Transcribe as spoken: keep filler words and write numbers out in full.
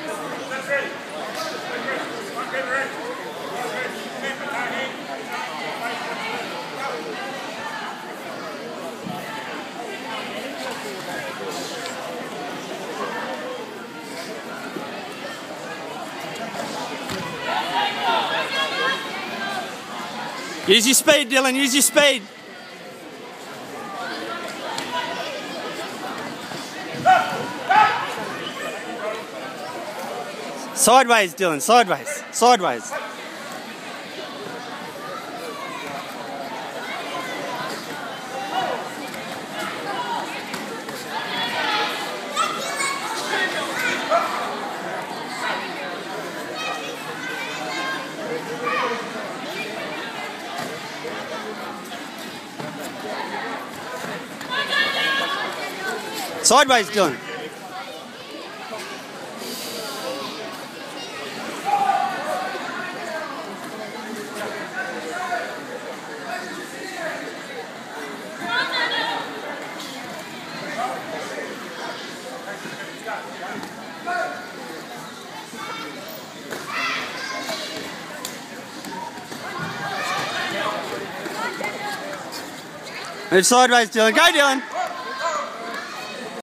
Use your speed, Dylan, use your speed. Sideways, Dylan, sideways, sideways. Sideways, Dylan. Move sideways, Dylan. Go, Dylan.